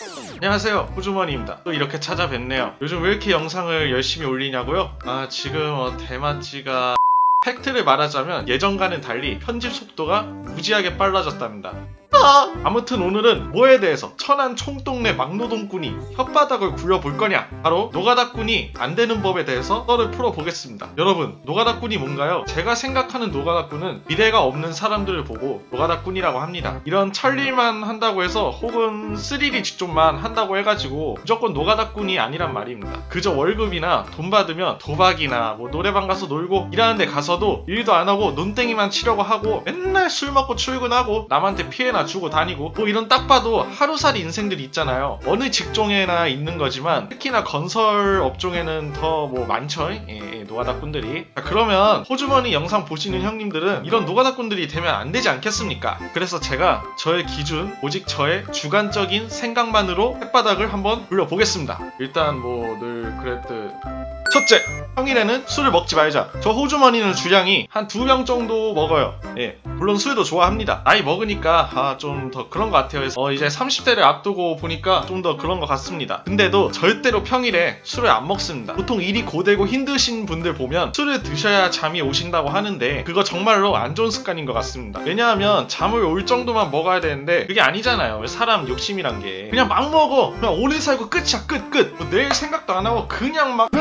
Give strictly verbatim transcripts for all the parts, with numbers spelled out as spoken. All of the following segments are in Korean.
안녕하세요, 호주머니입니다. 또 이렇게 찾아뵙네요. 요즘 왜 이렇게 영상을 열심히 올리냐고요? 아 지금 어, 대맛지가 팩트를 말하자면 예전과는 달리 편집 속도가 무지하게 빨라졌답니다. 아! 아무튼 오늘은 뭐에 대해서 천안 총동네 막노동꾼이 혓바닥을 굴려볼 거냐, 바로 노가다꾼이 안되는 법에 대해서 썰을 풀어보겠습니다. 여러분, 노가다꾼이 뭔가요? 제가 생각하는 노가다꾼은 미래가 없는 사람들을 보고 노가다꾼이라고 합니다. 이런 천일만 한다고 해서 혹은 스릴이 직종만 한다고 해가지고 무조건 노가다꾼이 아니란 말입니다. 그저 월급이나 돈 받으면 도박이나 뭐 노래방 가서 놀고, 일하는 데 가서도 일도 안하고 논땡이만 치려고 하고 맨날 술 먹고 출근하고 남한테 피해나 주고 다니고, 뭐 이런 딱 봐도 하루살이 인생들이 있잖아요. 어느 직종에나 있는 거지만 특히나 건설 업종에는 더 뭐 많죠. 예, 예, 노가다꾼들이. 자, 그러면 호주머니 영상 보시는 형님들은 이런 노가다꾼들이 되면 안 되지 않겠습니까? 그래서 제가 저의 기준, 오직 저의 주관적인 생각만으로 혓바닥을 한번 굴려보겠습니다. 일단 뭐 늘 그랬듯 첫째, 평일에는 술을 먹지 말자. 저 호주머니는 주량이 한 두 병 정도 먹어요. 예, 물론 술도 좋아합니다. 나이 먹으니까 아, 좀 더 그런 것 같아요. 어, 이제 삼십 대를 앞두고 보니까 좀 더 그런 것 같습니다. 근데도 절대로 평일에 술을 안 먹습니다. 보통 일이 고되고 힘드신 분들 보면 술을 드셔야 잠이 오신다고 하는데 그거 정말로 안 좋은 습관인 것 같습니다. 왜냐하면 잠을 올 정도만 먹어야 되는데 그게 아니잖아요. 사람 욕심이란 게 그냥 막 먹어. 그냥 오늘 살고 끝이야. 끝 끝. 뭐 내일 생각도 안 하고 그냥 막.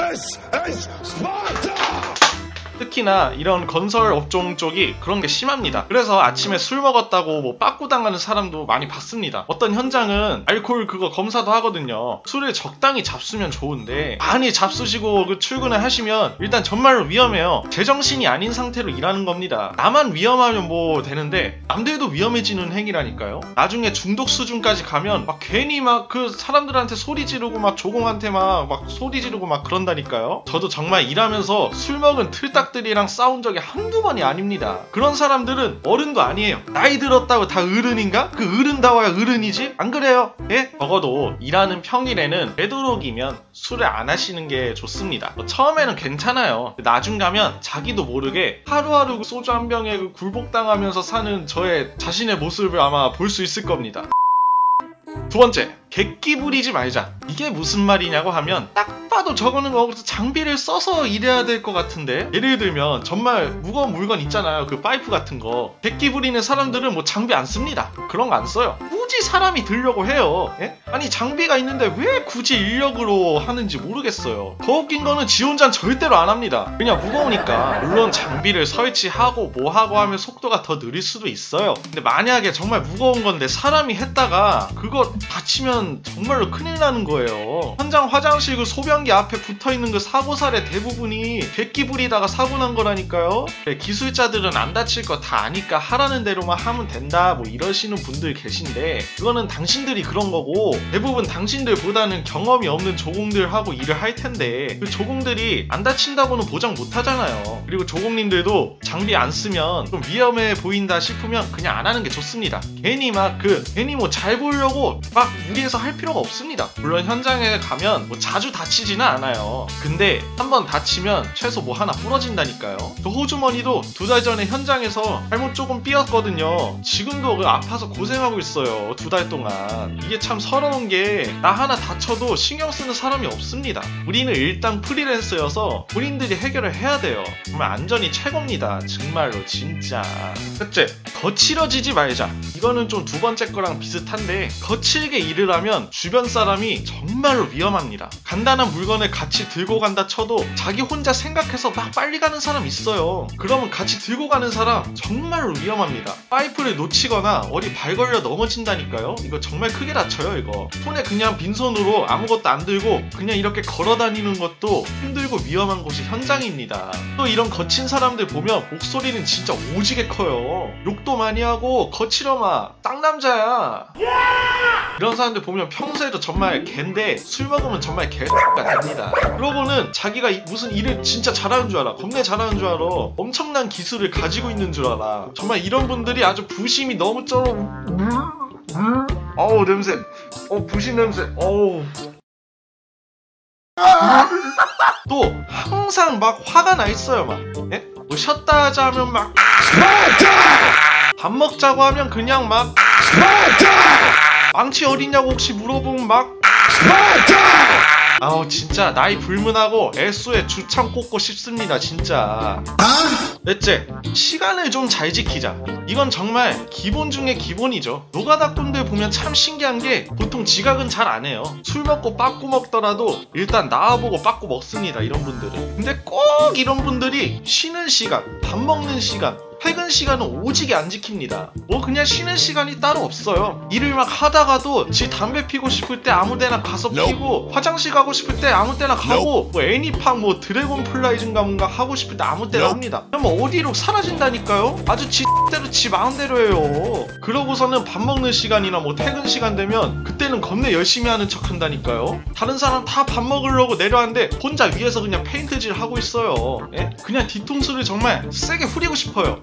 특히나 이런 건설 업종 쪽이 그런 게 심합니다. 그래서 아침에 술 먹었다고 뭐 빠꾸 당하는 사람도 많이 봤습니다. 어떤 현장은 알코올 그거 검사도 하거든요. 술을 적당히 잡수면 좋은데 많이 잡수시고 그 출근을 하시면 일단 정말로 위험해요. 제정신이 아닌 상태로 일하는 겁니다. 나만 위험하면 뭐 되는데 남들도 위험해지는 행위라니까요. 나중에 중독 수준까지 가면 막 괜히 막 그 사람들한테 소리 지르고 막 조공한테 막, 막 소리 지르고 막 그런다니까요. 저도 정말 일하면서 술 먹은 틀딱 들이랑 싸운 적이 한두 번이 아닙니다. 그런 사람들은 어른도 아니에요. 나이 들었다고 다 어른인가? 그 어른다워야 어른이지? 안 그래요? 예? 적어도 일하는 평일에는 되도록이면 술을 안 하시는 게 좋습니다. 뭐 처음에는 괜찮아요. 나중 가면 자기도 모르게 하루하루 소주 한 병에 굴복당하면서 사는 저의 자신의 모습을 아마 볼 수 있을 겁니다. 두 번째, 객기 부리지 말자. 이게 무슨 말이냐고 하면 딱 봐도 저거는 뭐 장비를 써서 일해야 될 것 같은데, 예를 들면 정말 무거운 물건 있잖아요. 그 파이프 같은 거. 객기 부리는 사람들은 뭐 장비 안 씁니다. 그런 거 안 써요. 굳이 사람이 들려고 해요. 예? 아니 장비가 있는데 왜 굳이 인력으로 하는지 모르겠어요. 더 웃긴 거는 지 혼자는 절대로 안 합니다. 그냥 무거우니까. 물론 장비를 설치하고 뭐하고 하면 속도가 더 느릴 수도 있어요. 근데 만약에 정말 무거운 건데 사람이 했다가 그거 다치면 정말로 큰일 나는 거예요. 현장 화장실 그 소변기 앞에 붙어있는 그 사고살의 대부분이 객기 부리다가 사고 난 거라니까요. 기술자들은 안 다칠 거 다 아니까 하라는 대로만 하면 된다 뭐 이러시는 분들 계신데, 그거는 당신들이 그런 거고 대부분 당신들보다는 경험이 없는 조공들하고 일을 할 텐데 그 조공들이 안 다친다고는 보장 못 하잖아요. 그리고 조공님들도 장비 안 쓰면 좀 위험해 보인다 싶으면 그냥 안 하는 게 좋습니다. 괜히 막 그 괜히 뭐 잘 보려고 막 무리해서 할 필요가 없습니다. 물론 현장에 가면 뭐 자주 다치지는 않아요. 근데 한번 다치면 최소 뭐 하나 부러진다니까요. 저 호주머니도 두 달 전에 현장에서 발목 조금 삐었거든요. 지금도 그 아파서 고생하고 있어요. 두 달 동안. 이게 참 서러운 게 나 하나 다쳐도 신경 쓰는 사람이 없습니다. 우리는 일단 프리랜서여서 본인들이 해결을 해야 돼요. 정말 안전이 최고입니다. 정말로 진짜. 셋째, 거칠어지지 말자. 이거는 좀 두 번째 거랑 비슷한데, 거칠게 일을 하면 주변 사람이 정말로 위험합니다. 간단한 물건을 같이 들고 간다 쳐도 자기 혼자 생각해서 막 빨리 가는 사람 있어요. 그러면 같이 들고 가는 사람 정말로 위험합니다. 파이프를 놓치거나 어디 발 걸려 넘어진다니까요. 이거 정말 크게 다쳐요. 이거 손에 그냥 빈손으로 아무것도 안 들고 그냥 이렇게 걸어 다니는 것도 힘들고 위험한 곳이 현장입니다. 또 이런 거친 사람들 보면 목소리는 진짜 오지게 커요. 욕도 많이 하고 거칠어마 쌍남자야 이런 사람들 보면 평소에도 정말 갠데 술 먹으면 정말 개X가 됩니다. 그러고는 자기가 무슨 일을 진짜 잘하는 줄 알아. 겁내 잘하는 줄 알아. 엄청난 기술을 가지고 있는 줄 알아. 정말 이런 분들이 아주 부심이 너무 쩔어. 어우 냄새. 어 부심 냄새. 어우. 또 항상 막 화가 나 있어요. 막 예? 뭐 쉬었다 하자면 막 밥 먹자고 하면 그냥 막 망치 어딨냐고 혹시 물어보면 막 아우 진짜 나이 불문하고 애수에 주창 꽂고 싶습니다 진짜. 넷째, 시간을 좀 잘 지키자. 이건 정말 기본 중에 기본이죠. 노가다 꾼들 보면 참 신기한 게 보통 지각은 잘 안 해요. 술 먹고 빠꾸 먹더라도 일단 나와보고 빠꾸 먹습니다 이런 분들은. 근데 꼭 이런 분들이 쉬는 시간, 밥 먹는 시간, 퇴근 시간은 오지게 안 지킵니다. 뭐 그냥 쉬는 시간이 따로 없어요. 일을 막 하다가도 지 담배 피고 싶을 때 아무데나 가서 피고, 화장실 가고 싶을 때 아무 때나 가고, 뭐 애니팡 뭐 드래곤 플라이즈인가 뭔가 하고 싶을 때 아무 때나 합니다. 그럼 뭐 어디로 사라진다니까요? 아주 지 대로 지 마음대로 해요. 그러고서는 밥 먹는 시간이나 뭐 퇴근 시간 되면 그때는 겁내 열심히 하는 척 한다니까요. 다른 사람 다 밥 먹으려고 내려왔는데 혼자 위에서 그냥 페인트질 하고 있어요. 예? 그냥 뒤통수를 정말 세게 후리고 싶어요.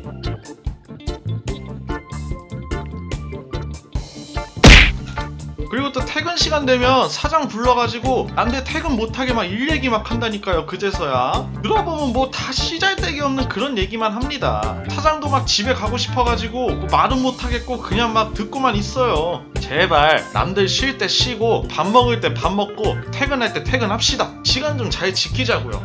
그리고 또 퇴근 시간 되면 사장 불러가지고 남들 퇴근 못하게 막 일 얘기 막 한다니까요. 그제서야 들어보면 뭐 다 씨잘데기 없는 그런 얘기만 합니다. 사장도 막 집에 가고 싶어가지고 뭐 말은 못하겠고 그냥 막 듣고만 있어요. 제발 남들 쉴 때 쉬고 밥 먹을 때 밥 먹고 퇴근할 때 퇴근합시다. 시간 좀 잘 지키자고요.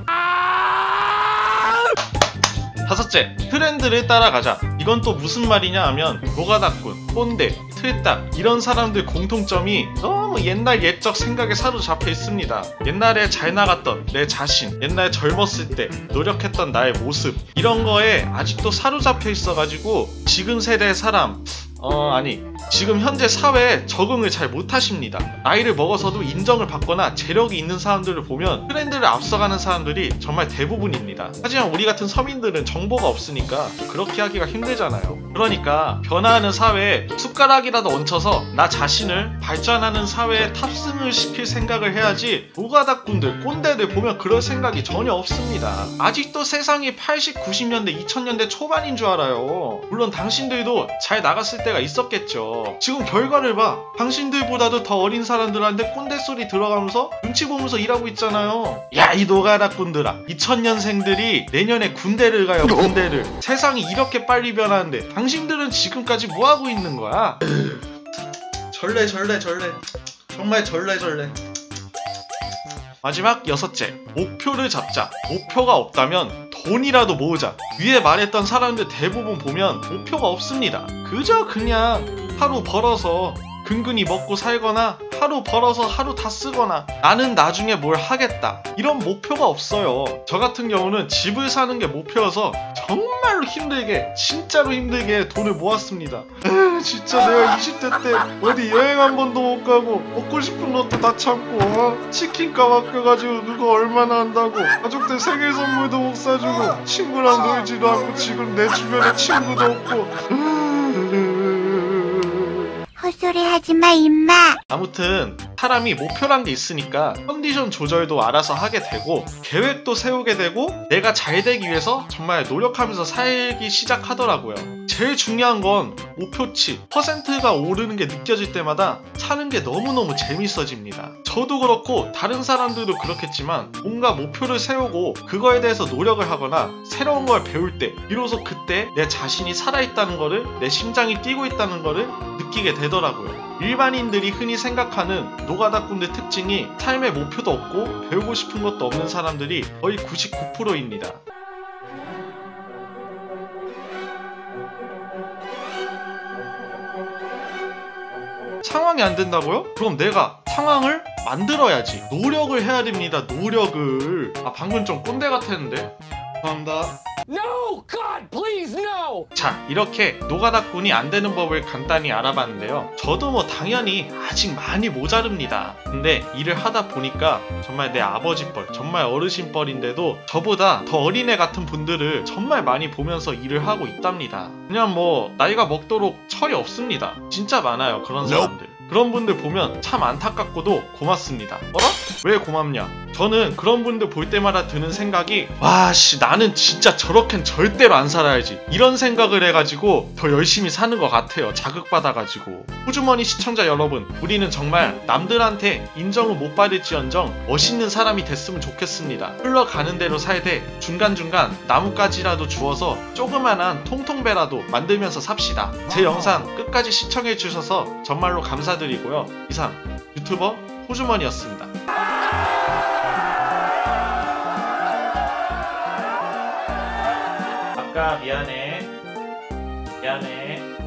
다섯째, 트렌드를 따라가자. 이건 또 무슨 말이냐 하면 노가다꾼, 꼰대, 틀딱 이런 사람들 공통점이 너무 옛날 옛적 생각에 사로잡혀 있습니다. 옛날에 잘 나갔던 내 자신, 옛날 젊었을 때 노력했던 나의 모습 이런 거에 아직도 사로잡혀 있어가지고 지금 세대의 사람 어 아니 지금 현재 사회에 적응을 잘 못하십니다. 나이를 먹어서도 인정을 받거나 재력이 있는 사람들을 보면 트렌드를 앞서가는 사람들이 정말 대부분입니다. 하지만 우리 같은 서민들은 정보가 없으니까 그렇게 하기가 힘들잖아요. 그러니까 변화하는 사회에 숟가락이라도 얹혀서 나 자신을 발전하는 사회에 탑승을 시킬 생각을 해야지 노가다꾼들, 꼰대들 보면 그럴 생각이 전혀 없습니다. 아직도 세상이 팔십, 구십 년대, 이천 년대 초반인 줄 알아요. 물론 당신들도 잘 나갔을 때가 있었겠죠. 지금 결과를 봐. 당신들보다도 더 어린 사람들한테 꼰대 소리 들어가면서 눈치 보면서 일하고 있잖아요. 야, 이 노가다꾼들아, 이천 년생들이 내년에 군대를 가요. 군대를. 세상이 이렇게 빨리 변하는데 당신들은 지금까지 뭐하고 있는 거야? 절레 절레 절레 정말 절레 절레. 마지막 여섯째, 목표를 잡자. 목표가 없다면 돈이라도 모으자. 위에 말했던 사람들 대부분 보면 목표가 없습니다. 그저 그냥 하루 벌어서 근근히 먹고 살거나 하루 벌어서 하루 다 쓰거나 나는 나중에 뭘 하겠다 이런 목표가 없어요. 저 같은 경우는 집을 사는 게 목표여서 정말로 힘들게 진짜로 힘들게 돈을 모았습니다. 에이, 진짜 내가 이십 대 때 어디 여행 한 번도 못 가고 먹고 싶은 것도 다 참고 어? 치킨값 아껴가지고 누가 얼마나 한다고 가족들 생일 선물도 못 사주고 친구랑 놀지도 않고 지금 내 주변에 친구도 없고 헛소리 하지마 임마. 아무튼 사람이 목표란 게 있으니까 컨디션 조절도 알아서 하게 되고 계획도 세우게 되고 내가 잘 되기 위해서 정말 노력하면서 살기 시작하더라고요. 제일 중요한 건 목표치, 퍼센트가 오르는 게 느껴질 때마다 사는 게 너무너무 재밌어집니다. 저도 그렇고 다른 사람들도 그렇겠지만 뭔가 목표를 세우고 그거에 대해서 노력을 하거나 새로운 걸 배울 때 비로소 그때 내 자신이 살아있다는 거를, 내 심장이 뛰고 있다는 거를 느끼게 되더라고요. 일반인들이 흔히 생각하는 노가다꾼의 특징이 삶에 목표도 없고 배우고 싶은 것도 없는 사람들이 거의 구십구 퍼센트입니다. 상황이 안 된다고요? 그럼 내가 상황을 만들어야지. 노력을 해야 됩니다. 노력을. 아, 방금 좀 꼰대 같았는데. 감사합니다. No! God, please, no! 자, 이렇게 노가다꾼이 안 되는 법을 간단히 알아봤는데요. 저도 뭐 당연히 아직 많이 모자릅니다. 근데 일을 하다 보니까 정말 내 아버지 뻘, 정말 어르신 뻘인데도 저보다 더 어린애 같은 분들을 정말 많이 보면서 일을 하고 있답니다. 그냥 뭐 나이가 먹도록 철이 없습니다. 진짜 많아요, 그런 사람들. 그런 분들 보면 참 안타깝고도 고맙습니다. 어라? 왜 고맙냐? 저는 그런 분들 볼 때마다 드는 생각이 와씨 나는 진짜 저렇겐 절대로 안 살아야지 이런 생각을 해가지고 더 열심히 사는 것 같아요. 자극받아가지고. 호주머니 시청자 여러분, 우리는 정말 남들한테 인정은 못 받을지언정 멋있는 사람이 됐으면 좋겠습니다. 흘러가는 대로 살되 중간중간 나뭇가지라도 주워서 조그만한 통통배라도 만들면서 삽시다. 제 영상 끝까지 시청해주셔서 정말로 감사드립니다. 감사드리고요. 이상 유튜버 호주머니였습니다. 아까 미안해. 미안해.